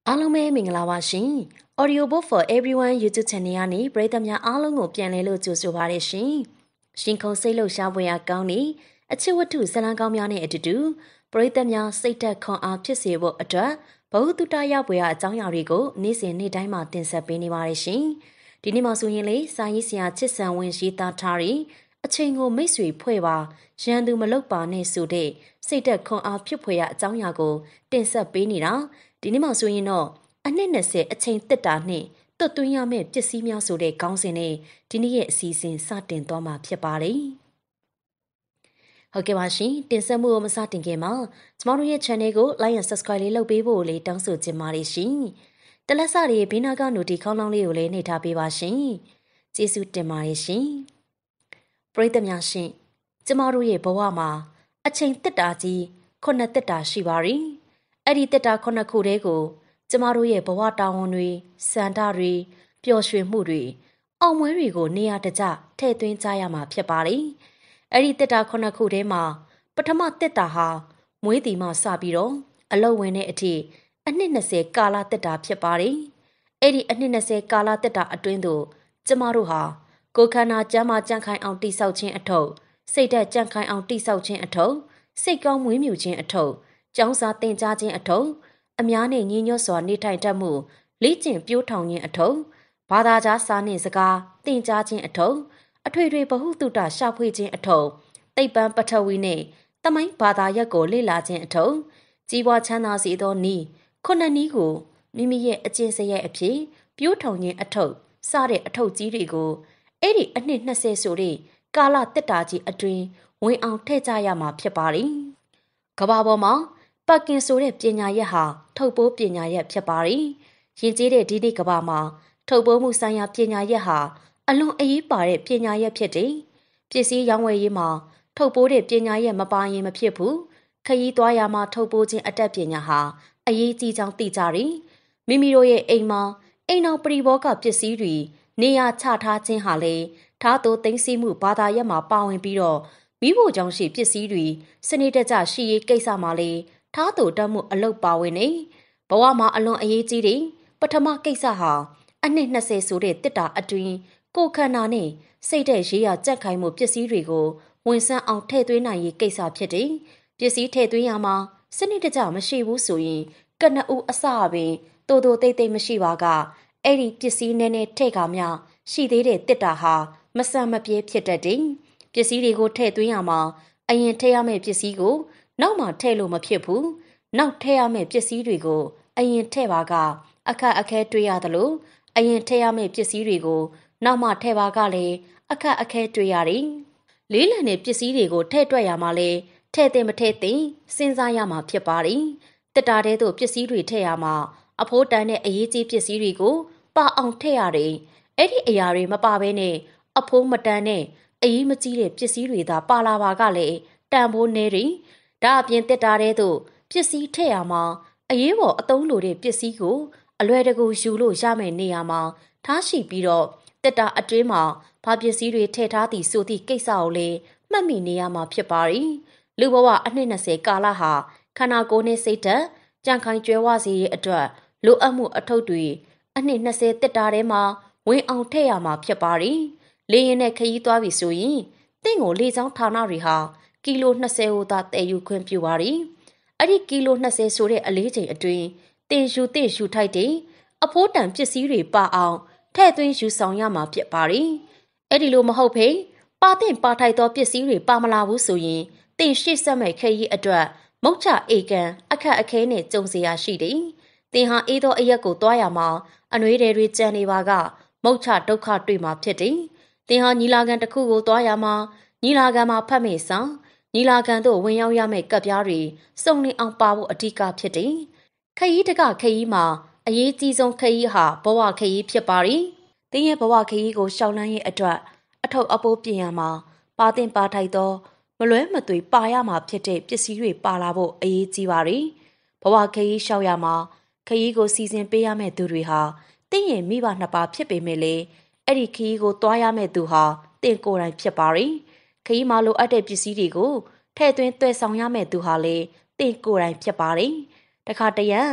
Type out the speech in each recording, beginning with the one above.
အားလုံးပဲမင်္ဂလာပါရှင် Audio Book for Everyone YouTube Channel ကနေပရိသတ်များအားလုံးကိုပြန်လည်လို့ကြိုဆိုပါရရှင်ရှင်ခုံစိတ်လှုပ်ရှားပွဲအကောင်းနေအချစ်ဝတ္ထုဇလံကောင်းများနဲ့အတူတူပရိသတ်များစိတ်သက်ခွန်အားဖြစ်စေဖို့အတွက်ဘဝတုတရပွဲအကြောင်းအရာတွေကိုနေ့စဉ်နေ့တိုင်းမှာတင်ဆက်ပေးနေပါရရှင်ဒီနေ့မှာဆိုရင်လေစာရေးဆရာချစ်ဆန်ဝင်းရေးသားထားပြီးအချိန်ကိုမိတ်ဆွေဖွဲ့ပါရန်သူမလုပါနဲ့ဆိုတဲ့စိတ်သက်ခွန်အားဖြစ်ဖွယ်ရအကြောင်းအရာကိုတင်ဆက်ပေးနေတာဒီနေ့မှာဆိုရင်တော့အနှစ်20အချိန်တက်တာနဲ့တွတ်သွင်းရမယ့်ပစ္စည်းများဆိုတဲ့ခေါင်းစဉ်နဲ့ဒီနေ့ရဲ့အစီအစဉ်စတင်သွားမှာဖြစ်ပါတယ်။ဟုတ်ကဲ့ပါရှင်တင်ဆက်မှုကိုမစတင်ခင်မှာကျမတို့ရဲ့ channel ကို like and subscribe လေးလုပ်ပေးဖို့လေးတောင်းဆိုချင်ပါတယ်ရှင်။တလက်စတွေဘေးနားက notification ခေါင်းလောင်းလေးကိုလည်းနှိပ်ထားပေးပါရှင်။ကျေးဇူးတင်ပါတယ်ရှင်။ပရိသတ်များရှင်ကျမတို့ရဲ့ဘဝမှာအချိန်တက်တာကြီး9တက်တာရှိပါရီ။အဲ့ဒီတက်တာ9ခုတည်းကိုကျမတို့ရဲ့ဘဝတာဝန်တွေစံတာတွေပျော်ရွှင်မှုတွေအောင်ပွဲတွေကိုနေရာတကျထည့်သွင်းကြရမှာဖြစ်ပါလေ။အဲ့ဒီတက်တာ9ခုထဲမှာပထမတက်တာဟာမွေးတီမှစပြီးတော့အလောက်ဝင်တဲ့အထိအနှစ်20ကာလတက်တာဖြစ်ပါလေ။အဲ့ဒီအနှစ်20ကာလတက်တာအတွင်းသို့ကျမတို့ဟာကိုယ်ခန္ဓာကျန်းမာကြံ့ခိုင်အောင်တိဆောက်ခြင်းအထုပ်စိတ်ဓာတ်ကြံ့ခိုင်အောင်တိဆောက်ခြင်းအထုပ်စိတ်ကောင်းမွေးမြူခြင်းအထုပ်ကျောင်းစာသင်ကြားခြင်းအထုပ်အများနဲ့ညီညွတ်စွာနေထိုင်တတ်မှုလေ့ကျင့်ပြိုးထောင်ခြင်းအထုပ်ဘာသာကြားစာနှင့်စကားသင်ကြားခြင်းအထုပ်အထွေထွေဗဟုသုတရှာဖွေခြင်းအထုပ်သိပ္ပံပထဝီနှင့်တမိုင်းဘာသာရပ်ကိုလေ့လာခြင်းအထုပ်ကြီးပွားချမ်းသာစေသောဤခုနှစ်နည်းကိုမိမိရဲ့အကျင့်စရိုက်အဖြစ်ပြိုးထောင်ခြင်းအထုပ်စတဲ့အထုပ်ကြီးတွေကိုအဲ့ဒီအနှစ်20ဆိုတဲ့ကာလတက်တာကြီးအတွင်းဝင်အောင်ထည့်ကြရမှာဖြစ်ပါလိမ့်ကဘာပေါ်မှာပတ်ကင်ဆိုတဲ့ပညာရက်ဟာထုတ်ပိုးပညာရက်ဖြစ်ပါရီ။ယဉ်ကျေးတဲ့ဒီနေ့ကမ္ဘာမှာထုတ်ပိုးမှုဆိုင်ရာပညာရက်ဟာအလွန်အရေးပါတဲ့ပညာရက်ဖြစ်တယ်။ပစ္စည်းရောင်းဝယ်ရေးမှာထုတ်ပိုးတဲ့ပညာရက်မပါရင်မဖြစ်ဘူး။ခရီးသွားရမှာထုတ်ပိုးခြင်းအတတ်ပညာဟာအရေးကြီးကြောင်းသိကြရီ။မိမိတို့ရဲ့အိမ်မှာအိမ်တော်ပရိဘောဂပစ္စည်းတွေနေရာချထားခြင်းဟာလေထားသို့သိမ်းဆည်းမှုဘာသာရက်မှာပါဝင်ပြီးတော့မိဖို့ကြောင့်ရှိပစ္စည်းတွေစနစ်တကျရှိရေးကိစ္စမှာလေထားသူတက်မှုအလုတ်ပါဝင်နေဘဝမှာအလွန်အရေးကြီးတဲ့ပထမကိစ္စဟာအနှစ်20ဆိုတဲ့တစ်တာအတွင်းကိုခန္ဓာနဲ့စိတ်တဲ့ရေးရကြက်ခိုင်မှုပစ္စည်းတွေကိုဝင်ဆန်းအောင်ထည့်သွင်းနိုင်ရေးကိစ္စဖြစ်တယ်ပစ္စည်းထည့်သွင်းရမှာစနစ်တကျမရှိဘူးဆိုရင်ကနဦးအစပင်တိုးတိုးတိတ်တိတ်မရှိပါကအဲ့ဒီပစ္စည်းနည်းနည်းထည့်ကာများရှိသေးတဲ့တစ်တာဟာမဆန်မပြေဖြစ်တတ်တယ်ပစ္စည်းတွေကိုထည့်သွင်းရမှာအရင်ထည့်ရမယ့်ပစ္စည်းကိုနောက်မှထည့်လို့မဖြစ်ဘူးနောက်ထည့်ရမယ့်ပစ္စည်းတွေကိုအရင်ထည့်ပါကအခက်အခဲတွေ့ရတယ်လို့အရင်ထည့်ရမယ့်ပစ္စည်းတွေကိုနောက်မှထည့်ပါကလည်းအခက်အခဲတွေ့ရတယ်လေးလံတဲ့ပစ္စည်းတွေကိုထည့်တွက်ရမှာလဲထည့်တဲ့မထည့်တဲ့စဉ်းစားရမှာဖြစ်ပါတယ်တက်တာတဲ့တို့ပစ္စည်းတွေထည့်ရမှာအဖိုးတန်တဲ့အရေးကြီးပစ္စည်းတွေကိုပါအောင်ထည့်ရတယ်အဲ့ဒီအရာတွေမပါဘဲနဲ့အဖိုးမတန်တဲ့အရေးမကြီးတဲ့ပစ္စည်းတွေသာပါလာပါကလည်းတန်ဖိုးနေတယ်ဒါအပြင်တက်တာတဲ့တို့ပစ္စည်းထည့်ရမှာအရေးပေါ်အသုံးလိုတဲ့ပစ္စည်းကိုအလွယ်တကူယူလို့ရမယ့်နေရာမှာထားရှိပြီးတော့တက်တာအတွင်းမှာဘာပစ္စည်းတွေထည့်ထားသည်ဆိုသည့်ကိစ္စကိုလည်းမှတ်မိနေရမှာဖြစ်ပါရီလူဘဝအနှစ်20ကာလဟာခန္ဓာကိုယ်နဲ့စိတ်ဓာတ်ကြံ့ခိုင်ကြွယ်ဝစေရေးအတွက်လိုအပ်မှုအထုပ်တွေအနှစ်20တက်တာထဲမှာဝင်အောင်ထည့်ရမှာဖြစ်ပါရီလေရင်နဲ့ခရီးသွားပြီဆိုရင်တင့်ကိုလေချောင်းဌာနတွေဟာကီလို20ဟိုသာတည်ယူခွင့်ပြုပါရီအဲ့ဒီကီလို20ဆိုတဲ့အလေးချိန်အတွင်းတင်ယူတဲ့ယူထိုက်တဲ့အဖိုးတန်ပစ္စည်းတွေပါအောင်ထည့်သွင်းယူဆောင်ရမှာဖြစ်ပါရီအဲ့ဒီလိုမဟုတ်ဖေးပါတဲ့ပါထိုက်သောပစ္စည်းတွေပါမလာဘူးဆိုရင်တင်ရှေ့ဆက်မဲ့ခရီးအတွက်မုတ်ချအေကန်အခက်အခဲနဲ့ကြုံစရာရှိတယ်တင်ဟာအေးသောအရက်ကိုတွားရမှာအနှွေးတွေကြံနေပါကမုတ်ချဒုက္ခတွေ့မှာဖြစ်တယ်တင်ဟာညီလာခံတစ်ခုကိုတွားရမှာညီလာခံမှာဖတ်မိဆောင်ညီလာခံသို့ဝင်ရောက်ရမယ့်ကပ်ပြားတွေစုံလင်အောင်ပါဖို့အဓိကဖြစ်တယ်။ခရီးတကခရီးမှာအရေးကြီးဆုံးခရီးဟာဘဝခရီးဖြစ်ပါရီ။တင်းရဲ့ဘဝခရီးကိုရှောင်လန်းရဲ့အတွက်အထောက်အပိုးပြင်ရမှာပါတင်ပါထိုက်သောမလွဲမသွေပါရမှာဖြစ်တဲ့ပစ္စည်းတွေပါလာဖို့အရေးကြီးပါရီ။ဘဝခရီးရှောက်ရမှာခရီးကိုစီစဉ်ပေးရမယ့်သူတွေဟာတင်းရဲ့မိဘနှစ်ပါးဖြစ်ပေမဲ့လေအဲ့ဒီခရီးကိုတွားရမယ့်သူဟာတင်းကိုယ်တိုင်ဖြစ်ပါရီ။ခရီးမှာလိုအပ်တဲ့ပစ္စည်းတွေကိုထည့်သွင်းသွဲဆောင်ရမယ့်သူဟာလေတင့်ကိုယ်တိုင်ဖြစ်ပါတယ်။တခါတရံ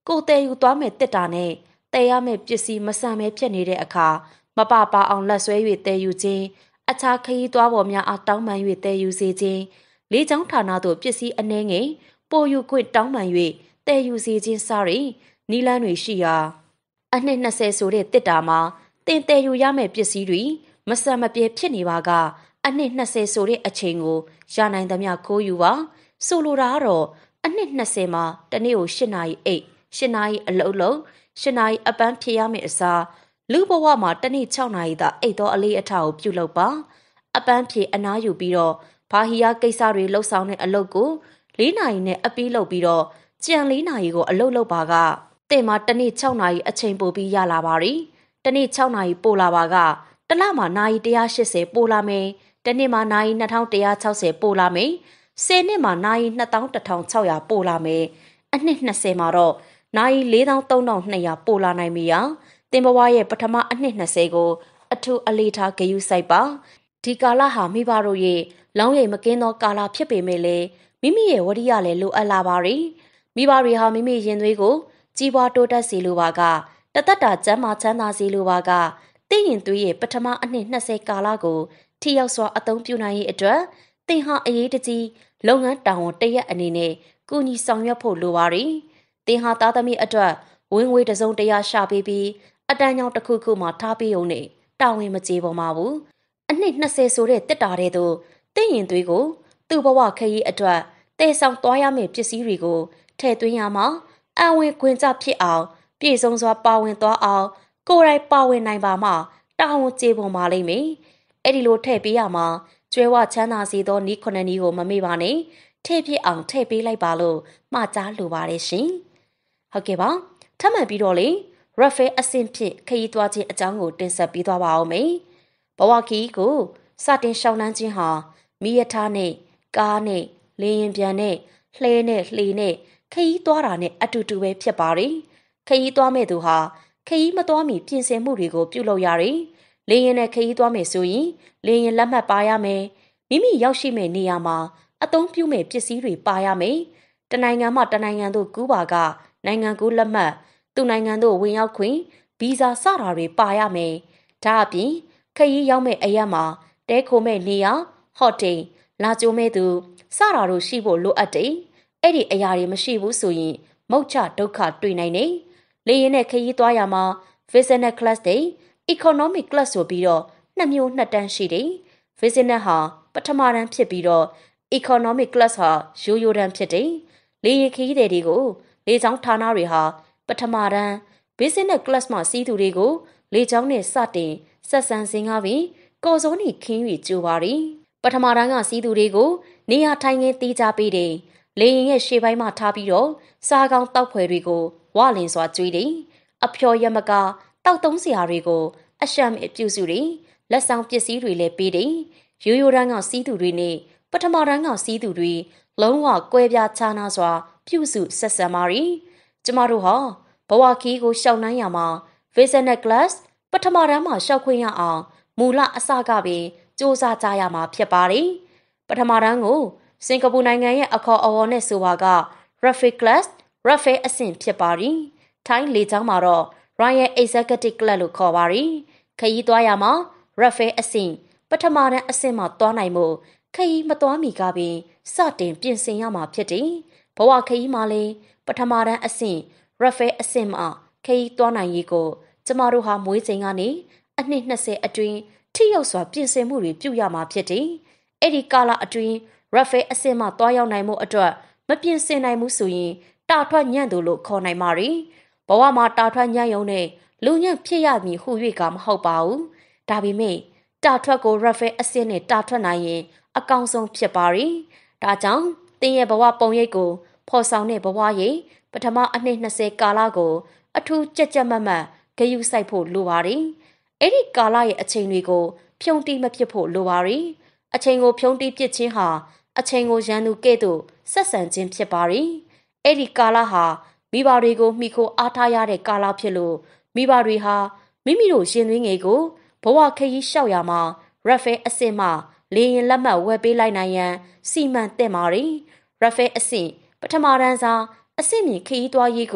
ကိုတဲယူသွားမဲ့တစ်တာနဲ့တဲရမဲ့ပစ္စည်းမဆန်မဲဖြစ်နေတဲ့အခါမပပါအောင်လက်ဆွဲ၍တဲယူခြင်းအခြားခရီးသွားပေါ်များအားတောင်းပန်၍တဲယူစေခြင်းလေးချောင်းဌာနသို့ပစ္စည်းအနှဲငယ်ပိုယူခွင့်တောင်းပန်၍တဲယူစေခြင်းစရိနီလန်းတွေရှိရာအနှစ်20ဆိုတဲ့တစ်တာမှာတင်တဲယူရမယ့်ပစ္စည်းတွေမဆန်မပြေဖြစ်နေပါကအနှစ်20ဆိုတဲ့အချိန်ကိုရနိုင်သမျှခိုးယူပါဆိုလိုတာကတော့အနှစ်20မှာတနေ့ကို8နာရီအိတ်8နာရီအလုပ်လုပ်8နာရီအပန်းဖြေရမယ့်အစားလူဘဝမှာတနေ့6နာရီသာအိတ်သောအလေးအထားကိုပြုလုပ်ပါအပန်းဖြေအနားယူပြီးတော့ဘာဟီယာကိစ္စတွေလှုပ်ဆောင်တဲ့အလုပ်ကို4နာရီနဲ့အပြီးလုပ်ပြီးတော့ကြံ4နာရီကိုအလုပ်လုပ်ပါကတင်မှာတနေ့6နာရီအချိန်ပိုပြီးရလာပါရီတနေ့6နာရီပို့လာပါကတလမှာနာရီ180ပို့လာမယ်တနေ့မှာနာရီ2160ပို့လာမယ်10နှစ်မှာနာရီ21,600ပို့လာမယ်အနှစ်20မှာတော့နာရီ43,200ပို့လာနိုင်ပြီရတင်ဘဝရဲ့ပထမအနှစ်20ကိုအထူးအလေးထားဂရုစိုက်ပါဒီကာလဟာမိဘတို့ရဲ့လောင်းရိပ်မကင်းသောကာလဖြစ်ပေမဲ့လည်းမိမိရဲ့ဝရိယလည်းလိုအပ်လာပါရီမိဘတွေဟာမိမိရင်သွေးကိုကြီးပွားတိုးတက်စေလိုပါကတသက်တာကျန်းမာချမ်းသာစေလိုပါကတင့်ရင်သွေးရဲ့ပထမအနှစ်20ကာလကိုထိရောက်စွာအသုံးပြုနိုင်ရေးအတွက်သင်ဟာအရေးတကြီးလုပ်ငန်းတာဝန်တရက်အနေနဲ့ကူညီဆောင်ရွက်ဖို့လိုပါရီသင်ဟာသားသမီးအတွက်ဝင်ငွေတစုံတရာရှာပေးပြီးအတန်းကြောင့်တစ်ခုခုမှထားပြီးုံနဲ့တာဝန်မကြေပေါ်မှာဘူးအနှစ်20ဆိုတဲ့တစ်တာတဲ့သို့တင့်ရင်သွေးကိုသူ့ဘဝခရီးအတွက်တည်ဆောင်သွားရမယ့်ပစ္စည်းတွေကိုထည့်သွင်းရမှာအဝင်ခွင့်ကြဖြစ်အောင်ပြည့်စုံစွာပါဝင်သွားအောင်ကိုယ်တိုင်ပါဝင်နိုင်ပါမှတာဝန်ကြေပေါ်မှာလိမ့်မယ်အဲ့ဒီလိုထည့်ပေးရမှာကျွဲဝချမ်းသာစေသောနီး9နီးကိုမမေ့ပါနဲ့ထည့်ဖြစ်အောင်ထည့်ပေးလိုက်ပါလို့မှာကြားလိုပါတယ်ရှင်ဟုတ်ကဲ့ပါထပ်မံပြီးတော့လေရက်ဖဲအဆင့်ဖြစ်ခရီးသွားခြင်းအကြောင်းကိုတင်ဆက်ပေးသွားပါအောင်မယ်ဘဝခီးကိုစတင်ရှောင်းလန်းခြင်းဟာမိရထားနဲ့ကားနဲ့လေရင်ပြန်နဲ့လှဲနဲ့လှေနဲ့ခရီးသွားတာနဲ့အတူတူပဲဖြစ်ပါတယ်ခရီးသွားမဲ့သူဟာခရီးမသွားမီပြင်ဆင်မှုတွေကိုပြုလုပ်ရတယ်လေရင်နဲ့ခရီးသွားမယ်ဆိုရင်လေရင်လက်မှတ်ပါရမယ်မိမိရောက်ရှိမဲ့နေရာမှာအသုံးပြုမဲ့ပစ္စည်းတွေပါရမယ်တနိုင်ငံမှတနိုင်ငံသို့ကူးပါကနိုင်ငံကူးလက်မှတ်သူ့နိုင်ငံသို့ဝင်ရောက်ခွင့်ဗီဇာစတာတွေပါရမယ်ဒါအပြင်ခရီးရောက်မဲ့အရက်မှာတဲခိုမဲ့နေရာဟော့တယ်လာကြိုမဲ့သူစတာတို့ရှိဖို့လိုအပ်တယ်အဲ့ဒီအရာတွေမရှိဘူးဆိုရင်မုတ်ချဒုက္ခတွေ့နိုင်တယ်လေရင်နဲ့ခရီးသွားရမှာ business class တွေ economic class ဆိုပြီးတော့နှစ်မျိုးနှစ်တန်းရှိတယ် business ဟာပထမတန်းဖြစ်ပြီးတော့ economic class ဟာရိုးရိုးတန်းဖြစ်တယ်လေရင်ခရီးတွေကိုလေကြောင်းဌာနတွေဟာပထမတန်း business class မှာစီးသူတွေကိုလေကြောင်းနဲ့စတင်ဆက်ဆံစင်ကားပြီးကော်စိုးနီခင်း၍ကြိုပါရီပထမတန်းကစီးသူတွေကိုနေရာထိုင်ခင်းတီးကြပေးတယ်လေရင်ရဲ့ရှေ့ပိုင်းမှာထားပြီးတော့စားကောင်းတောက်ဖွယ်တွေကိုဝလင်စွာကျွေးတယ်အဖျော်ရမကတောက်သုံးစရာတွေကိုအရှံအပြုစုတယ်လက်ဆောင်ပစ္စည်းတွေလည်းပေးတယ်ရိုးရိုးတန်းကစီးသူတွေနဲ့ပထမတန်းကစီးသူတွေလုံးဝကွဲပြားခြားနားစွာပြုစုဆက်ဆံပါရီကျမတို့ဟာဘဝခီးကိုရှောက်နှမ်းရမှာ business class ပထမတန်းမှာရှောက်ခွင့်ရအောင်မူလအစကပင်စ조사ကြရမှာဖြစ်ပါတယ်ပထမတန်းကိုစင်ကာပူနိုင်ငံရဲ့အခေါ်အဝေါ်နဲ့ဆိုပါက Raffle Class Raffle အဆင့်ဖြစ်ပါရီထိုင်းလေကြောင်းမှာတော့ Royal Executive Class လို့ခေါ်ပါရီခရီးသွားရမှာ Raffle အဆင့်ပထမတန်းအဆင့်မှာသွားနိုင်မှုခရီးမသွားမီကပင်စတင်ပြင်ဆင်ရမှာဖြစ်တယ်ဘဝခရီးမှာလည်းပထမတန်းအဆင့် Raffle အဆင့်မှာခရီးသွားနိုင်ရေးကိုကျမတို့ဟာမွေးချိန်ကနေအနှစ်20အတွင်းထိရောက်စွာပြင်ဆင်မှုတွေပြုရမှာဖြစ်တယ်အဲ့ဒီကာလအတွင်းRaffle အဆင့်မှသွားရောက်နိုင်မှုအတွက်မပြင်ဆင်နိုင်မှုဆိုရင်တာထွက်ညံ့သူလို့ခေါ်နိုင်ပါရီဘဝမှာတာထွက်ညံ့ရုံနဲ့လူညံ့ဖြစ်ရမည်ဟု၍ကမဟုတ်ပါဘူးဒါပေမဲ့တာထွက်ကို Raffle အဆင့်နဲ့တာထွက်နိုင်ရင်အကောင်းဆုံးဖြစ်ပါရီဒါကြောင့်သင်ရဲ့ဘဝပုံရိပ်ကိုဖော်ဆောင်တဲ့ဘဝရဲ့ပထမအနှစ်20ကာလကိုအထူးကြက်ကြက်မတ်မတ်ဂရုစိုက်ဖို့လိုပါရီအဲ့ဒီကာလရဲ့အချိန်တွေကိုဖြုံတီးမဖြစ်ဖို့လိုပါရီအချိန်ကိုဖြုံတီးပစ်ခြင်းဟာအချိန်ကိုရန်သူကဲ့သို့ဆက်ဆံခြင်းဖြစ်ပါရီအဲ့ဒီကာလဟာမိဘတွေကိုမိခိုအားထားရတဲ့ကာလဖြစ်လို့မိဘတွေဟာမိမိတို့ရှင်သွေးငယ်ကိုဘဝခရီးလျှောက်ရမှာ Raffle အဆင့်မှလေရင်လက်မှတ်ဝယ်ပေးလိုက်နိုင်ရန်စီမံသင့်ပါရီ Raffle အဆင့်ပထမတန်းစားအဆင့်မြင့်ခရီးသွားရေးကို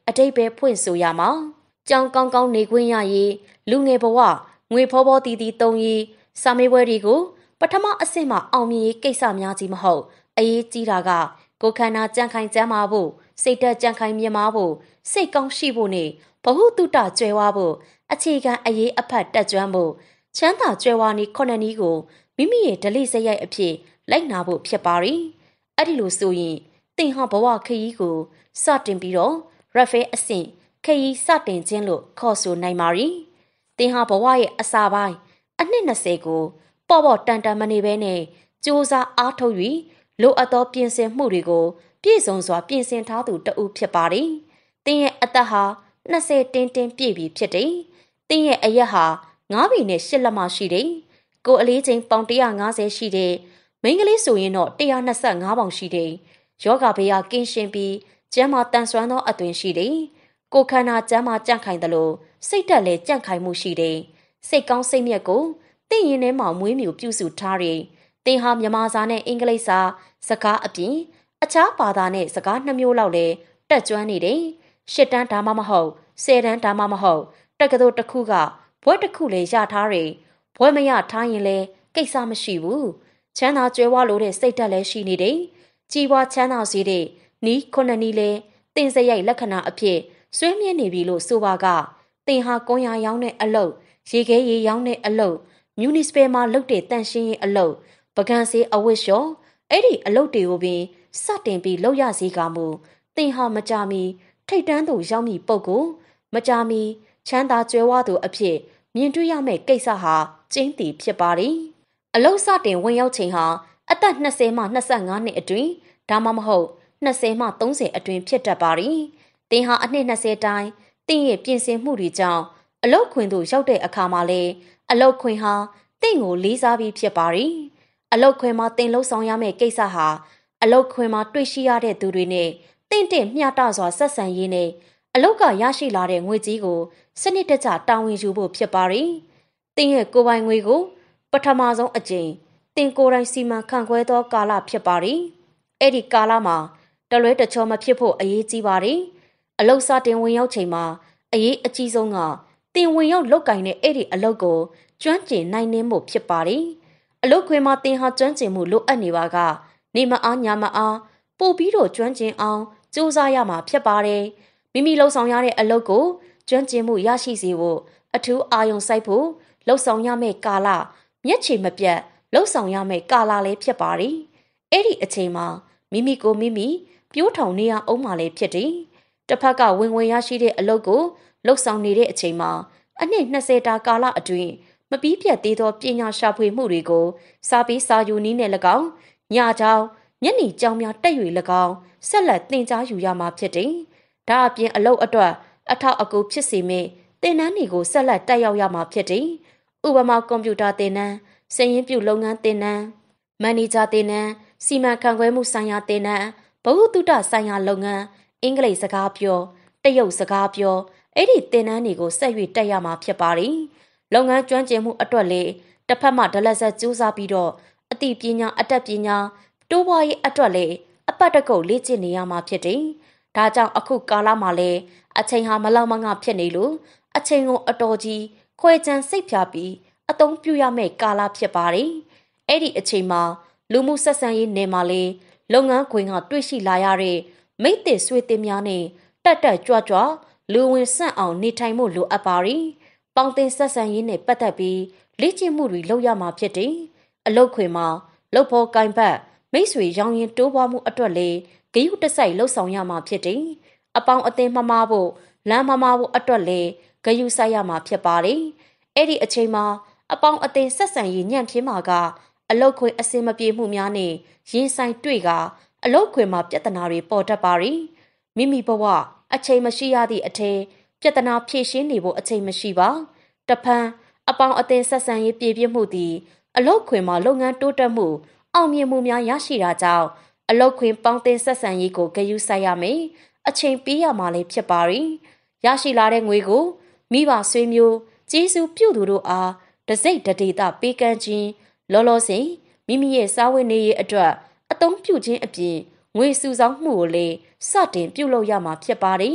အတိတ်ပဲဖွင့်ဆိုရမှာကြောင်ကောင်းကောင်းနေခွင့်ရရေးလူငယ်ဘဝငွေဖောဖောတီတီတုံးရေးစာမေးပွဲတွေကိုပထမအဆင့်မှာအောင်မြင်ရေးကိစ္စများကြီးမဟုတ်အရေးကြီးတာကကိုခန္ဓာကြံ့ခိုင်ကြမ်းမာဖို့စိတ်ဓာတ်ကြံ့ခိုင်မြင့်မာဖို့စိတ်ကောင်းရှိဖို့နဲ့ဘဟုတုတကျွဲဝဖို့အခြေခံအရေးအဖတ်တက်ကြွဖို့ချမ်းသာကျွဲဝနည်းခုနှစ်နည်းကိုမိမိရဲ့ဓလေ့စရိုက်အဖြစ်လိုက်နာဖို့ဖြစ်ပါရီအဲ့ဒီလိုဆိုရင်သင်ဟာဘဝခရီးကိုစတင်ပြီးတော့ရဖဲအဆင့်ခရီးစတင်ခြင်းလို့ခေါ်ဆိုနိုင်ပါရီသင်ဟာဘဝရဲ့အစာပိုင်းအနှစ်20ကိုပေါ့ပေါ့တန်တန်မနေဘဲနဲ့စူးစမ်းအားထုတ်၍လိုအပ်သောပြင်ဆင်မှုတွေကိုပြည့်စုံစွာပြင်ဆင်ထားသူတဦးဖြစ်ပါရီသင်ရဲ့အသက်ဟာ20တင်းတင်းပြည့်ပြီဖြစ်တယ်သင်ရဲ့အရက်ဟာ9ပြီနဲ့10လက်မရှိတယ်ကိုအလေးချိန်ပေါင်150ရှိတယ်မိန်းကလေးဆိုရင်တော့125ပေါင်ရှိတယ်ယောဂဘေးကကင်းရှင်းပြီးကျန်းမာတန်ဆွမ်းသောအသွင်ရှိတယ်ကိုခန္ဓာကျန်းမာကြံ့ခိုင်တယ်လို့စိတ်ဓာတ်လည်းကြံ့ခိုင်မှုရှိတယ်စိတ်ကောင်းစိတ်မြတ်ကိုသင်ရင်ထဲမှာမွေးမြူပြုစုထားတယ်သင်ဟာမြန်မာစာနဲ့အင်္ဂလိပ်စာစကားအပြင်အခြားဘာသာနဲ့စကား2မျိုးလောက်လည်းတက်ကျွမ်းနေတယ်10တန်းဒါမှမဟုတ်10တန်းဒါမှမဟုတ်တက္ကသိုလ်တစ်ခုကဘွဲ့တစ်ခုလည်းရထားတယ်ဘွဲ့မရထားရင်လည်းကိစ္စမရှိဘူးချမ်းသာကြွယ်ဝလို့တဲ့စိတ်ဓာတ်လည်းရှိနေတယ်ကြီးပွားချမ်းသာစေတဲ့နီးခုနှစ်နီးလည်းတင်စရိုက်လက္ခဏာအဖြစ်ဆွေးမြဲနေပြီလို့ဆိုပါကသင်ဟာကွန်ရရောင်းတဲ့အလုပ်ရေခဲရေရောင်းတဲ့အလုပ်မြူနီစပယ်မှာလုပ်တဲ့တန့်ရှင်းရေးအလုပ်ပကံစေးအဝတ်လျှော်အဲ့ဒီအလုပ်တွေကိုပင်စတင်ပြီးလုပ်ရစီကမူသင်ဟာမကြမီထိတ်တန်းသူရောက်မည်ပုဂ္ဂိုလ်မကြမီချမ်းသာကြွယ်ဝသူအဖြစ်မြင်တွေ့ရမယ့်ကိစ္စဟာကျင်းတီဖြစ်ပါသည်အလုပ်စတင်ဝင်ရောက်ချိန်ဟာအသက်20မှ25နှစ်အတွင်းဒါမှမဟုတ်20မှ30အတွင်းဖြစ်တတ်ပါသည်သင်ဟာအနှစ်20တိုင်းသင်ရဲ့ပြင်ဆင်မှုတွေကြောင့်အလုတ်ခွင်သို့ရောက်တဲ့အခါမှာလဲအလုတ်ခွင်ဟာသင်ကိုလေးစားပြီးဖြစ်ပါသည်အလုတ်ခွင်မှာသင်လှုပ်ဆောင်ရမယ့်ကိစ္စဟာအလုတ်ခွင်မှာတွေ့ရှိရတဲ့သူတွေနဲ့သင်တင့်မျှတစွာဆက်ဆံရေးနဲ့အလုတ်ကရရှိလာတဲ့ငွေကြီးကိုစနစ်တကျတာဝန်ယူဖို့ဖြစ်ပါသည်သင်ရဲ့ကိုယ်ပိုင်ငွေကိုပထမဆုံးအကြိမ်သင်ကိုယ်တိုင်စီမံခန့်ခွဲသောကာလဖြစ်ပါသည်အဲ့ဒီကာလမှာတလွဲတချောမဖြစ်ဖို့အရေးကြီးပါသည်အလုတ်စတင်ဝင်ရောက်ချိန်မှာအရေးအကြီးဆုံးကသင်ဝင်ရောက်လောက်ကင်တဲ့အဲ့ဒီအလုတ်ကိုကျွမ်းကျင်နိုင်နှင်းဖို့ဖြစ်ပါသည်အလုတ်ခွင်မှာသင်ဟာကျွမ်းကျင်မှုလိုအပ်နေပါကနေမအားညာမအားပို့ပြီးတော့ကျွမ်းကျင်အောင်စူးစမ်းရမှာဖြစ်ပါတယ်မိမိလှုပ်ဆောင်ရတဲ့အလုတ်ကိုကျွမ်းကျင်မှုရရှိစေဖို့အထူးအာရုံစိုက်ဖို့လှုပ်ဆောင်ရမယ့်ကာလမျက်ခြေမပြတ်လှုပ်ဆောင်ရမယ့်ကာလလည်းဖြစ်ပါသည်အဲ့ဒီအချိန်မှာမိမိကိုမိမိပြိုးထောင်နေရအောင်မှလည်းဖြစ်တယ်တစ်ဖက်ကဝင်ရရှိတဲ့အလုတ်ကိုလှုပ်ဆောင်နေတဲ့အချိန်မှာအနှစ်20တာကာလအတွင်းမပြီးပြတ်သေးသောပညာရှာဖွေမှုတွေကိုစာပြီးစာယူနည်းနဲ့၎င်းညချောင်းညနေကြောင်များတက်၍၎င်းဆက်လက်သင်ကြားယူရမှာဖြစ်တယ်။ဒါအပြင်အလုပ်အတွက်အထောက်အကူဖြစ်စေမယ့်သင်တန်းတွေကိုဆက်လက်တက်ရောက်ရမှာဖြစ်တယ်။ဥပမာကွန်ပျူတာသင်တန်း၊စာရင်းပြုလုပ်ငန်းသင်တန်း၊မန်နေဂျာသင်တန်း၊စီမံခန့်ခွဲမှုဆိုင်ရာသင်တန်း၊ဘဝတုတဆိုင်ရာလုပ်ငန်း၊အင်္ဂလိပ်စကားပြော၊တရုတ်စကားပြောအဲ့ဒီသင်တန်းတွေကိုဆက်၍တက်ရမှာဖြစ်ပါသည်။လုပ်ငန်းကျွမ်းကျင်မှုအတွက်လေတစ်ဖက်မှဒလဆက်စူးစမ်းပြီးတော့အသိပညာအတတ်ပညာတိုးပွားရေးအတွက်လေအပတ်တကုတ်လေ့ကျင့်နေရမှာဖြစ်တယ်။ဒါကြောင့်အခုကာလမှာလေအချိန်ဟာမလောက်မငဖြစ်နေလို့အချိန်ကိုအတော်ကြီးခွဲခြမ်းစိတ်ဖြာပြီးအသုံးပြုရမယ့်ကာလဖြစ်ပါတယ်။အဲ့ဒီအချိန်မှာလူမှုဆက်ဆံရေးနယ်မှာလေလုပ်ငန်းခွင်ကတွေ့ရှိလာရတဲ့မိတ်တစ်ဆွေတင်များနဲ့တက်တက်ကြွကြွလူဝင်ဆန့်အောင်နေထိုင်မှုလိုအပ်ပါရီ။ပေါင်းတင်ဆက်ဆံရေးနဲ့ပတ်သက်ပြီးလေ့ကျင့်မှုတွေလုပ်ရမှာဖြစ်တယ်။အလုပ်ခွင်မှာလုပ်ဖို့ကင်ဘတ်မိတ်ဆွေရောင်းရင်တိုးပွားမှုအတွက်လေဂရုတစိုက်လှုပ်ဆောင်ရမှာဖြစ်တယ်။အပေါင်းအသင်းမမားဖို့လမ်းမမားဖို့အတွက်လေဂရုစိုက်ရမှာဖြစ်ပါတယ်။အဲ့ဒီအချိန်မှာအပေါင်းအသင်းဆက်ဆံရေးညံ့ဖျင်းမှာကအလုတ်ခွင်အစင်မပြေမှုများနဲ့ရင်ဆိုင်တွေ့ကအလုတ်ခွင်မှာပြဿနာတွေပေါ်တတ်ပါရီမိမိဘဝအချိန်မရှိရသည့်အထက်ပြဿနာဖြေရှင်းနေဖို့အချိန်မရှိပါတဖန်အပေါင်းအသင်းဆက်ဆံရေးပြည့်ပြည့်မှုသည်အလုတ်ခွင်မှာလုပ်ငန်းတိုးတက်မှုအောင်မြင်မှုများရရှိတာကြောင့်အလုတ်ခွင်ပေါင်းတင်ဆက်ဆံရေးကိုဂရုစိုက်ရမယ်အချိန်ပေးရမှာလည်းဖြစ်ပါရီရရှိလာတဲ့ငွေကိုမိဘဆွေမျိုးကျေးဇူးပြုသူတို့အားတစိတ်တဒေတာပေးကမ်းခြင်းလောလောဆယ်မိမိရဲ့စားဝတ်နေရေးအတွက်အသုံးပြုခြင်းအပြင်ငွေစုဆောင်းမှုကိုလည်းစတင်ပြုလုပ်ရမှာဖြစ်ပါတယ်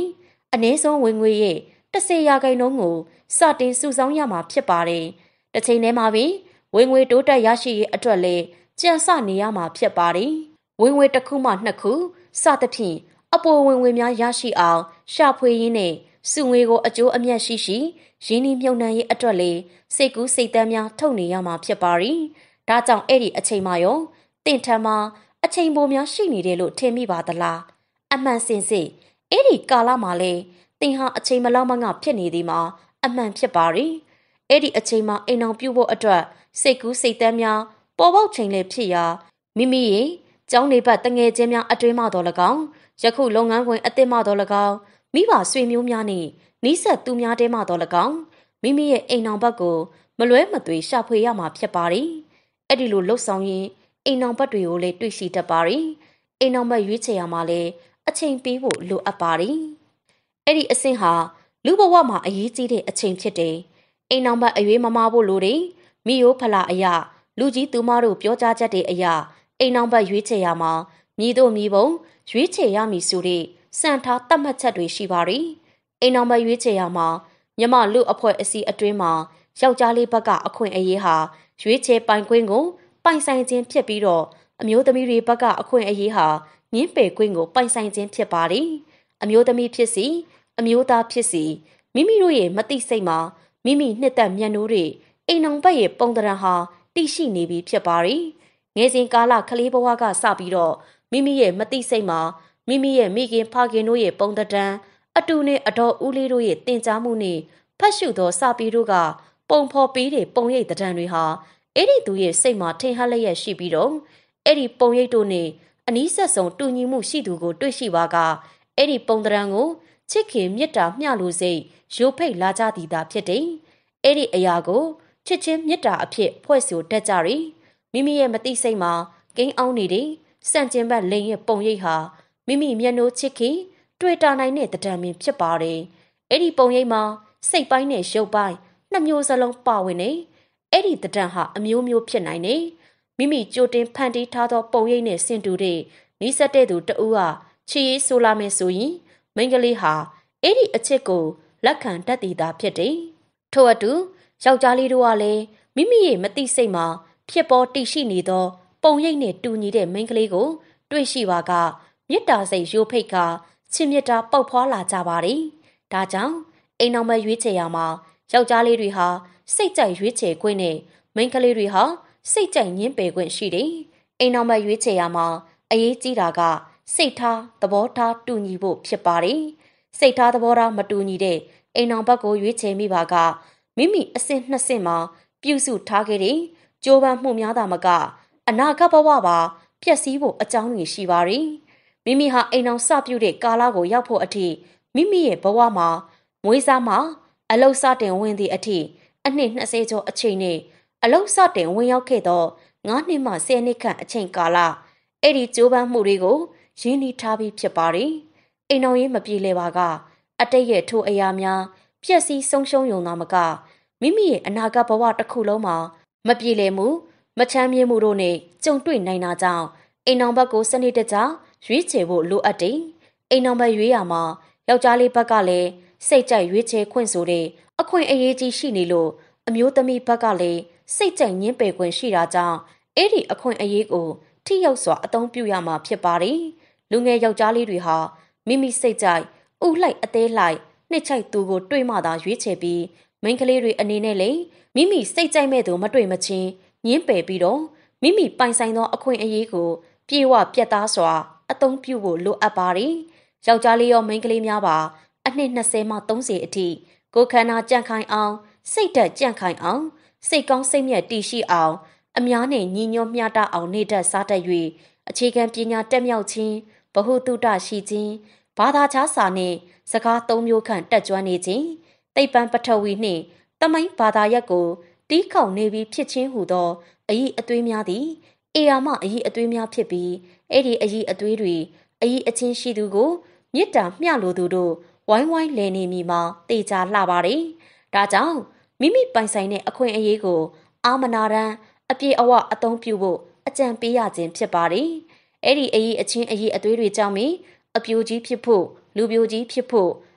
အနည်းဆုံးဝင်ငွေရဲ့10%ကိုစတင်စုဆောင်းရမှာဖြစ်ပါတယ်။တစ်ချိန်တည်းမှာပင်ဝင်ငွေတိုးတက်ရရှိရေးအတွက်လည်းကြံစနေရမှာဖြစ်ပါတယ်။ဝင်ငွေတစ်ခုမှ2ခုစသဖြင့်အပေါ်ဝင်ငွေများရရှိအောင်ရှာဖွေရင်းနဲ့စုငွေကိုအကျိုးအမြတ်ရှိရင်းနှီးမြှုပ်နှံရေးအတွက်လည်းစိတ်ကူးစိတ်သန်းများထုတ်နေရမှာဖြစ်ပါတယ်။ဒါကြောင့်အဲ့ဒီအချိန်မှရောတင့်ထံမှာအချိန်ပိုများရှိနေတယ်လို့ထင်မိပါသလား။အမှန်စင်စစ်အဲ့ဒီကာလမှာလေတင်ဟာအချိန်မလောက်မှငါဖြစ်နေသည်မှာအမှန်ဖြစ်ပါတယ်။အဲ့ဒီအချိန်မှာအိမ်အောင်ပြုတ်ဖို့အတွက်စိတ်ကူးစိတ်သန်းများပေါ်ပေါက်ချိန်လည်းဖြစ်ရာမိမိရဲ့ကျောင်းနေဘက်တငယ်ချင်းများအတွင်းမှတော်၎င်းယခုလုပ်ငန်းခွင်အသစ်မှတော်၎င်းမိဘဆွေမျိုးများနဲ့နီးစပ်သူများတဲမှတော်၎င်းမိမိရဲ့အိမ်အောင်ဘက်ကိုမလွဲမသွေရှာဖွေရမှာဖြစ်ပါတယ်။အဲ့ဒီလိုလှုပ်ဆောင်ရင်အိမ်အောင်ဘက်တွေကိုလည်းတွေ့ရှိတတ်ပါတယ်။အိမ်အောင်ဘက်ရွေးချယ်ရမှာလည်းအချိန်ပေးဖို့လိုအပ်ပါတယ်။အဲ့ဒီအဆင့်ဟာလူဘဝမှာအရေးကြီးတဲ့အချိန်ဖြစ်တယ်။အိမ်အောင်ဘက်အရွေးမမာဖို့လိုတယ်။မိယိုဖလာအရာလူကြီးသူမတို့ပြောကြားချက်တွေအရာအိမ်အောင်ဘက်ရွေးချယ်ရမှာမြည်တို့မြည်ပုံရွေးချယ်ရမည်ဆိုတဲ့စံထားသတ်မှတ်ချက်တွေရှိပါတယ်။အိမ်အောင်ဘက်ရွေးချယ်ရမှာမြမလူအဖွဲ့အစည်းအတွင်းမှာယောက်ျားလေးဘက်ကအခွင့်အရေးဟာရွေးချယ်ပိုင်ခွင့်ကိုပိုင်ဆိုင်ခြင်းဖြစ်ပြီးတော့အမျိုးသမီးတွေဘက်ကအခွင့်အရေးဟာညှင်းပယ်ခွင့်ကိုပိုင်ဆိုင်ခြင်းဖြစ်ပါတယ်။အမျိုးသမီးဖြစ်စီအမျိုးသားဖြစ်စီမိမိတို့ရဲ့မသိစိတ်မှာမိမိနှစ်သက်မျက်နှိုးတွေအိမ်အောင်ဘက်ရဲ့ပုံသဏ္ဍာန်ဟာတည်ရှိနေပြီဖြစ်ပါတယ်။ငယ်စဉ်ကာလကလေးဘဝကစပြီးတော့မိမိရဲ့မသိစိတ်မှာမိမိရဲ့မိခင်ဖခင်တို့ရဲ့ပုံသဏ္ဍာန်အတူနဲ့အတော်ဦးလေးတို့ရဲ့တင် जा မှုနဲ့ဖတ်ရှုသောစာပေတို့ကပုံဖော်ပေးတဲ့ပုံရိပ်သဏ္ဍာန်တွေဟာအဲ့ဒီသူရဲ့စိတ်မှာထင်ဟပ်လျက်ရှိပြီးတော့အဲ့ဒီပုံရိပ်တို့နဲ့အနီးဆက်ဆုံးတူညီမှုရှိသူကိုတွေ့ရှိပါကအဲ့ဒီပုံသဏ္ဍာန်ကိုချစ်ခင်မေတ္တာမျှလိုစိတ်ရိုးဖိတ်လာကြသည်သာဖြစ်တယ်။အဲ့ဒီအရာကိုချစ်ချင်းမေတ္တာအဖြစ်ဖွဲ့ဆိုတတ်ကြရီမိမိရဲ့မသိစိတ်မှာကိန်းအောင်နေတဲ့စန့်ကျင်ဘက်လိန်ရဲ့ပုံရိပ်ဟာမိမိမျက်နှာချစ်ခင်တွေ့တာနိုင်တဲ့တံမြင်ဖြစ်ပါတယ်။အဲ့ဒီပုံရိပ်မှာစိတ်ပိုင်းနဲ့ရုပ်ပိုင်းနှစ်မျိုးစလုံးပါဝင်နေအဲ့ဒီတံဟာအမျိုးမျိုးဖြစ်နိုင်နေမိမိကြိုတင်ဖန်တီးထားသောပုံရိပ်နဲ့ဆင်တူတဲ့နီးစပ်တဲ့သူတဦးဟာချီရေးဆိုလာမယ်ဆိုရင်မိန်းကလေးဟာအဲ့ဒီအချစ်ကိုလက်ခံတတ်သည်သာဖြစ်တယ်။ထို့အတူယောက်ျားလေးတို့ကလည်းမိမိရဲ့မသိစိတ်မှာဖြစ်ပေါ်တည်ရှိနေသောပုံရိပ်နဲ့တူညီတဲ့မိန်းကလေးကိုတွေ့ရှိပါကမေတ္တာစိတ်ရိုးဖိတ်ကချစ်မြတ်တာပေါက်ဖွာလာကြပါတယ်။ဒါကြောင့်အိမ်အောင်မရွေးချယ်ရမှာယောက်ျားလေးတွေဟာစိတ်ကြိုက်ရွေးချယ်ခွင့်နဲ့မိန်းကလေးတွေဟာစိတ်ကြိုက်ညှင်းပယ်ခွင့်ရှိတယ်။အိမ်အောင်မရွေးချယ်ရမှာအရေးကြီးတာကစိတ်ထားသဘောထားတူညီဖို့ဖြစ်ပါတယ်။စိတ်ထားသဘောထားမတူညီတဲ့အိမ်အောင်ဘက်ကိုရွေးချယ်မိပါကမိမိအဆင့်နှစ်ဆင့်မှာပြုစုထားခဲ့တဲ့ကြိုးပမ်းမှုများသာမကအနာဂတ်ဘဝပါပျက်စီးဖို့အကြောင်းတွေရှိပါတယ်။မိမိဟာအိမ်အောင်စပြုတဲ့ကာလကိုရောက်ဖို့အထိမိမိရဲ့ဘဝမှာမွေးစားမှာအလုစတင်ဝင်သည့်အထိအနှစ်20ကျော်အချိန်နဲ့အလုစတင်ဝင်ရောက်ခဲ့သော9နှစ်မှ10နှစ်ခန့်အချိန်ကာလအဲ့ဒီကြိုးပမ်းမှုတွေကိုရင်းနှီးထားပြီးဖြစ်ပါတယ်။အိမ်အောင်ရေးမပြေလည်ပါကအတိတ်ရဲ့ထိုအရာများပျက်စီးဆုံးရှုံးယုံသာမကမိမိရဲ့အနာဂတ်ဘဝတစ်ခုလုံးမှာမပြေလည်မှုမချမ်းမြေ့မှုတို့နဲ့ကြုံတွေ့နိုင်တာကြောင့်အိမ်အောင်ဘက်ကိုစနစ်တကျရွေးချယ်ဖို့လိုအပ်တယ်။အိမ်အောင်ဘက်ရွေးရမှာယောက်ျားလေးဘက်ကလည်းစိတ်ကြိုက်ရွေးချယ်ခွင့်ဆိုတဲ့အခွင့်အရေးကြီးရှိနေလို့အမျိုးသမီးဘက်ကလည်းစိတ်ကြိုက်ညှင်းပယ်ခွင့်ရှိတာကြောင့်အဲ့ဒီအခွင့်အရေးကိုထိရောက်စွာအသုံးပြုရမှာဖြစ်ပါတယ်။လူငယ်ယောက်ျားလေးတွေဟာမိမိစိတ်ကြိုက်ဥလှိုက်အသေးလှိုက်နှစ်ချိုက်သူကိုတွေ့မှသာရွေးချယ်ပြီးမိန်းကလေးတွေအနေနဲ့လည်းမိမိစိတ်ကြိုက်မဲ့သူမတွေ့မချင်းညှင်းပယ်ပြီးတော့မိမိပိုင်ဆိုင်သောအခွင့်အရေးကိုပြေဝပြတ်သားစွာအသုံးပြုဖို့လိုအပ်ပါတယ်။ယောက်ျားလေးရောမိန်းကလေးများပါအနှစ်20မှ30အထိကိုယ်ခန္ဓာကြံ့ခိုင်အောင်စိတ်ဓာတ်ကြံ့ခိုင်အောင်စိတ်ကောင်းစိတ်မြတ်တည်ရှိအောင်အများနဲ့ညီညွတ်မျှတအောင်နေတတ်စားတတ်၍အခြေခံပညာတက်မြောက်ခြင်းဗဟုသုတရှိခြင်းဘာသာခြားစာနှင့်စကား၃မျိုးခန့်တက်ကြွနေခြင်းသိပ္ပံပထဝီနှင့်တမိုင်းဘာသာရပ်ကိုတီးခေါင်နေပြီးဖြစ်ခြင်းဟူသောအည်အသွေးများသည်အေယာမအည်အသွေးများဖြစ်ပြီးအဲ့ဒီအည်အသွေးတွေအည်အချင်းရှိသူကိုမေတ္တာမျှလိုသူတို့ဝိုင်းဝိုင်းလဲနေမိမှာတေချာလှပါတယ်။ဒါကြောင့်မိမိပိုင်ဆိုင်တဲ့အခွင့်အရေးကိုအာမနာရန်အပြေအဝအသုံးပြုဖို့အကြံပေးရခြင်းဖြစ်ပါတယ်။အဲ့ဒီအည်အချင်းအည်အသွေးတွေကြောင့်အပြိုကြီးဖြစ်ဖို့လူပြိုကြီးဖြစ်ဖို့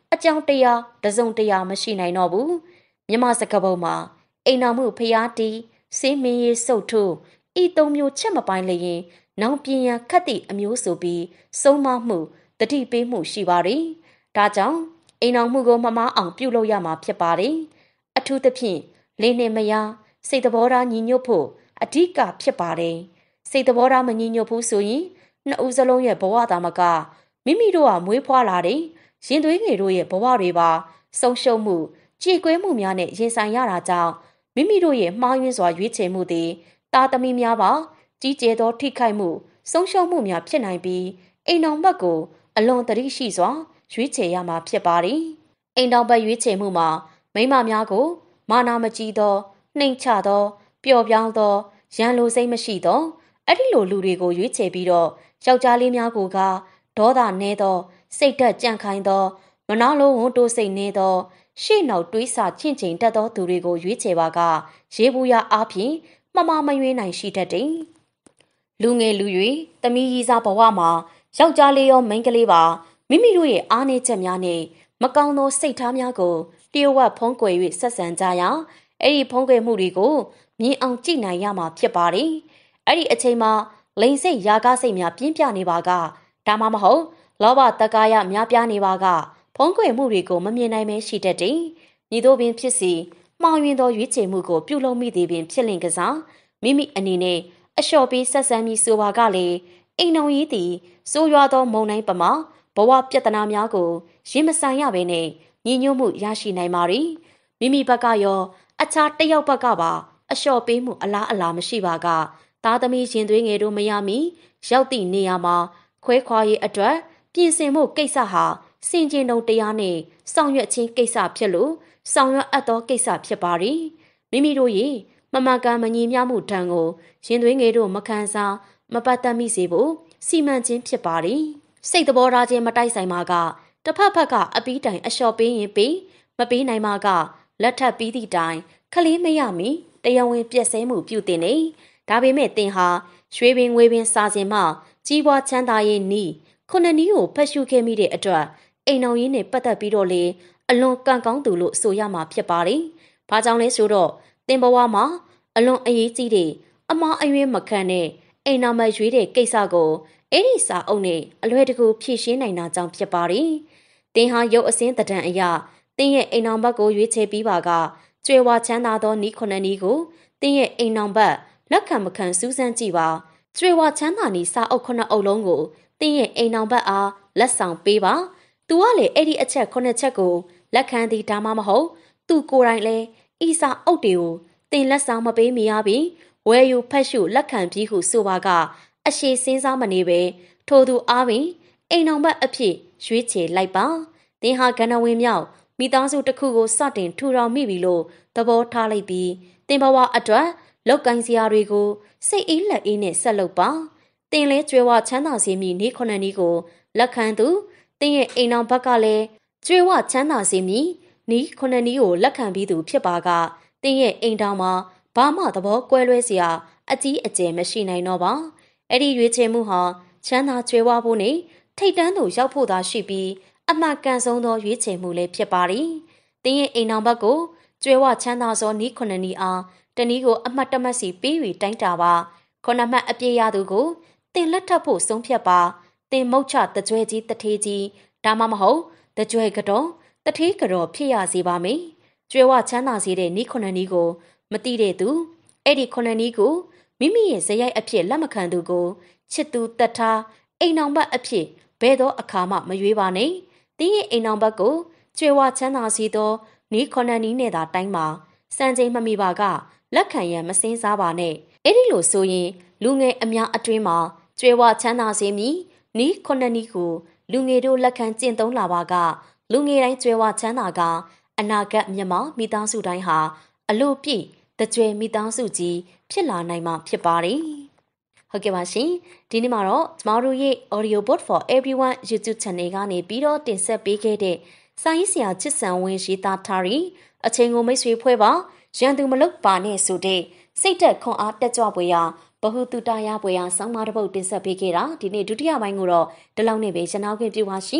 အကြောင်းတရားတစုံတရာမရှိနိုင်တော့ဘူးမြမစကပုံမှာအိမ်တော်မှုဖျားတီးစေးမင်းရေးစုတ်ထိုးဤသုံးမျိုးချက်မပိုင်းလျင်နောင်ပြင်းရန်ခတ်သည့်အမျိုးဆိုပြီးဆုံးမမှုတတိပေးမှုရှိပါတယ်ဒါကြောင့်အိမ်တော်မှုကိုမမားအောင်ပြုလုပ်ရမှာဖြစ်ပါတယ်အထူးသဖြင့်လင်းနှင့်မယားစိတ်သဘောထားညီညွတ်ဖို့အဓိကဖြစ်ပါတယ်စိတ်သဘောထားမညီညွတ်ဘူးဆိုရင်နှစ်ဦးစလုံးရဲ့ဘဝတာမကမိမိတို့ကမွေးဖွားလာတဲ့ရင်သွေးငယ်တို့ရဲ့ဘဝတွေပါဆုံးရှုံးမှုကြေကွဲမှုများနဲ့ရင်ဆိုင်ရတာကြောင့်မိမိတို့ရဲ့မှားယွင်းစွာရွေးချယ်မှုသည်တာသမီများပါကြီးကျယ်သောထိခိုက်မှုဆုံးရှုံးမှုများဖြစ်နိုင်ပြီးအိမ်တော်ဘက်ကိုအလွန်တရိရှိစွာရွေးချယ်ရမှာဖြစ်ပါတယ်အိမ်တော်ဘက်ရွေးချယ်မှုမှာမိန်းမများကိုမာနာမကြီးသောနှိမ်ချသောပျော်ပြောင်းသောရန်လိုစိတ်မရှိသောအဲ့ဒီလိုလူတွေကိုရွေးချယ်ပြီးတော့ယောက်ျားလေးများကိုကဒေါသနည်းသောစိတ်ဓာတ်ကြံ့ခိုင်သောမနာလိုဝန်တိုးစိတ်နည်းသောရှေ့နောက်တွေးဆချင့်ချိန်တတ်သောသူတွေကိုရွေးချယ်ပါကရေဘူးရအားဖြင့်မမမရွေးနိုင်ရှိတတ်တယ်လူငယ်လူရွယ်သမီးကြီးစားဘဝမှာယောက်ျားလေးရောမိန်းကလေးပါမိမိတို့ရဲ့အားနည်းချက်များနဲ့မကောင်းသောစိတ်ထားများကိုတရုတ်ဝဖုံးကွယ်၍ဆက်ဆံကြရာအဲ့ဒီဖုံးကွယ်မှုတွေကိုမြင်အောင်ကြည့်နိုင်ရမှာဖြစ်ပါတယ်အဲ့ဒီအချိန်မှာလိန်စိတ်ရာကားစိတ်များပြင်းပြနေပါကဒါမှမဟုတ်လောဘတက္ကာယများပြားနေပါကဖုံးကွယ်မှုတွေကိုမမြင်နိုင်မဲရှိတတ်တယ်ညီတို့ပင်ဖြစ်စီမှောင်ရင်သောရွေးချယ်မှုကိုပြုလုပ်မိသည်ပင်ဖြစ်လင်ကစားမိမိအနေနဲ့အလျှော်ပေးဆက်ဆံပြီးဆိုပါကလေအိမ်တော်ကြီးသည်စိုးရွားသောမုံတိုင်းပမာဘဝပြဿနာများကိုရင်မဆိုင်ရဘဲနဲ့ညီညွတ်မှုရရှိနိုင်ပါ ರಿ မိမိဘက်ကရောအခြားတစ်ယောက်ဘက်ကပါအလျှော်ပေးမှုအလားအလာမရှိပါကသားသမီးရင်သွေးငယ်တို့မရမီရောက်သည့်နေရာမှာခွဲခွာရေးအတွက်ပြင်ဆင်မှုကိစ္စဟာစင်ကျင်တုံတရားနဲ့ဆောင်ရွက်ခြင်းကိစ္စဖြစ်လို့ဆောင်ရွက်အပ်သောကိစ္စဖြစ်ပါ ರಿ မိမိတို့ရဲ့မမှန်ကန်မညီမျှမှုတန်ကိုရင်သွေးငယ်တို့မခံစားမပတ်သက်မိစေဖို့စီမံခြင်းဖြစ်ပါ ರಿ စိတ်သဘောထားချင်းမတိုက်ဆိုင်ပါကတစ်ဖက်ဖက်ကအပီးတိုင်အလျှော်ပေးရင်ပေးမပေးနိုင်ပါကလက်ထပ်ပြီးသည့်တိုင်ခလေးမရမီတရားဝင်ပြည့်စဲမှုပြုတင်နေဒါပေမဲ့တင်ဟာရွှေပင်ငွေပင်စာစင်မှကြီးပွားချမ်းသာရေးနီးခုနှစ်နီးကိုဖတ်ရှုခဲ့မိတဲ့အတွက်အိမ်တော်ရေးနဲ့ပတ်သက်ပြီးတော့လေအလွန်ကံကောင်းသူလို့ဆိုရမှာဖြစ်ပါလေ။ဘာကြောင့်လဲဆိုတော့တင်ဘဝမှာအလွန်အရေးကြီးတဲ့အမားအယွင်းမခံတဲ့အိမ်တော်မရွေးတဲ့ကိစ္စကိုအဲ့ဒီစာအုပ်နဲ့အလွယ်တကူဖြည့်ရှင်းနိုင်တာကြောင့်ဖြစ်ပါလေ။တင်ဟာရုပ်အစင်းတံအရာတင်းရဲ့အိမ်တော်ဘက်ကိုရွေးချယ်ပြီးပါကကျွဲဝါချမ်းသာသောနီးခုနှစ်နီးကိုတင်းရဲ့အိမ်တော်ဘက်လက်ခံမခံစူးစမ်းကြည့်ပါကျွဲဝါချမ်းသာနီးစာအုပ်ခုနှစ်အုပ်လုံးကိုတင်းရဲ့အိမ်တော်ဘက်အားလက်ဆောင်ပေးပါသူကလေအဲ့ဒီအချက်ခုနှစ်ချက်ကိုလက်ခံသည်ဒါမှမဟုတ်သူကိုယ်တိုင်လဲဤစာအုပ်တွေကိုတင်လက်ဆောင်မပေးမီရပြီဝယ်ယူဖတ်ရှုလက်ခံပြီးဟုဆိုပါကအရှိစင်းစားမနေပဲထိုသူအားပင်အိမ်တော်ဘက်အဖြစ်ရွေးချယ်လိုက်ပါတင်ဟာကဏ္ဍဝင်မြောက်မိသားစုတစ်ခုကိုစတင်ထူထောင်မိပြီလို့သဘောထားလိုက်ပြီးတင်ဘဝအတွက်လောက်ကင်စရာတွေကိုစိတ်အေးလက်အေးနဲ့ဆက်လုပ်ပါတင်လဲကျွဲဝချမ်းသာစေမည်နေခုနှစ်နီးကိုလက်ခံသူတင်ရဲ့အိမ်တော်ဘက်ကလည်းကျွဲဝချမ်းသာစေမည်နီးခုနှစ်နီးကိုလက်ခံပြီးသူဖြစ်ပါကတင်ရဲ့အိမ်တော်မှာဘာမှသဘောကွဲလွဲစရာအကြီးအကျယ်မရှိနိုင်တော့ပါအဲ့ဒီရွေးချယ်မှုဟာချမ်းသာကျွဲဝဖို့နဲ့ထိတ်တန်းသူရောက်ဖို့သာရှိပြီးအမှန်ကန်ဆုံးသောရွေးချယ်မှုလည်းဖြစ်ပါ ರಿ တင်းရဲ့အိမ်တော်ဘက်ကိုကျွဲဝချမ်းသာသောနီးခုနှစ်နီးအားတနည်းကိုအမှတ်တမဲ့စီပေး၍တိုင်းတာပါခုနှစ်မှတ်အပြည့်ရသူကိုတင်လက်ထပ်ဖို့ဆုံးဖြတ်ပါတင်မုတ်ချတကြွဲကြီးတထေးကြီးဒါမှမဟုတ်တကြွဲကတော့တထေးကတော့ဖြစ်ရစေပါမယ်ကျွဲဝချမ်းသာစေတဲ့နီးခုနှစ်နီးကိုမတိတဲ့သူအဲ့ဒီခုနှစ်နီးကိုမိမိရဲ့ဇယိုက်အဖြစ်လက်မခံသူကိုချစ်သူတတ်ထားအိမ်အောင်ဘက်အဖြစ်ဘဲသောအခါမှမရွေးပါနဲ့တင်းရဲ့အိမ်အောင်ဘက်ကိုကျွဲဝချမ်းသာစီသောနီးခုနှစ်နီးနဲ့သာတိုင်းမှာစံချိန်မမီပါကလက်ခံရန်မစင်းစားပါနဲ့အဲ့ဒီလိုဆိုရင်လူငယ်အများအတွင်းမှာကျွဲဝချမ်းသာစေမည်နီးခုနှစ်နီးကိုလူငယ်တို့လက်ခံကျင့်သုံးလာပါကလူငယ်တိုင်းကျွဲဝချမ်းသာကအနာဂတ်မြမမိသားစုတိုင်းဟာအလို့ပြည့်တကြွယ်မိသားစုကြီးဖြစ်လာနိုင်မှာဖြစ်ပါတယ်ဟုတ်ကဲ့ပါရှင်ဒီနေ့မှာတော့ကျမတို့ရဲ့ Audio Book for Everyone YouTube Channel ကနေပြီးတော့တင်ဆက်ပေးခဲ့တဲ့စာရေးဆရာချစ်စံဝင်းရေးသားထားပြီးအချိန်ကိုမိတ်ဆွေဖွဲ့ပါရန်သူမလုတ်ပါနဲ့ဆိုတဲ့စိတ်သက်ခွန်အားတက်ကြွပွေရာဘဟုတုတရပွေရာဆောင်းပါးတစ်ပုဒ်တင်ဆက်ပေးခဲ့တာဒီနေ့ဒုတိယပိုင်းကိုတော့ဒီလောက်နဲ့ပဲရနာခွင့်ပြုပါရှင်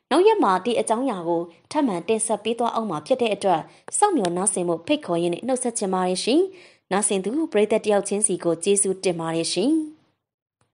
နောက်ရက်မှာဒီအကြောင်းအရာကိုထပ်မံတင်ဆက်ပေးသွားအောင်မှာဖြစ်တဲ့အတွက်စောင့်မျှော်နားဆင်မှုဖိတ်ခေါ်ရင်းနဲ့နှုတ်ဆက်ချင်ပါတယ်ရှင်။နားဆင်သူပရိသတ်တယောက်ချင်းစီကိုကျေးဇူးတင်ပါတယ်ရှင်။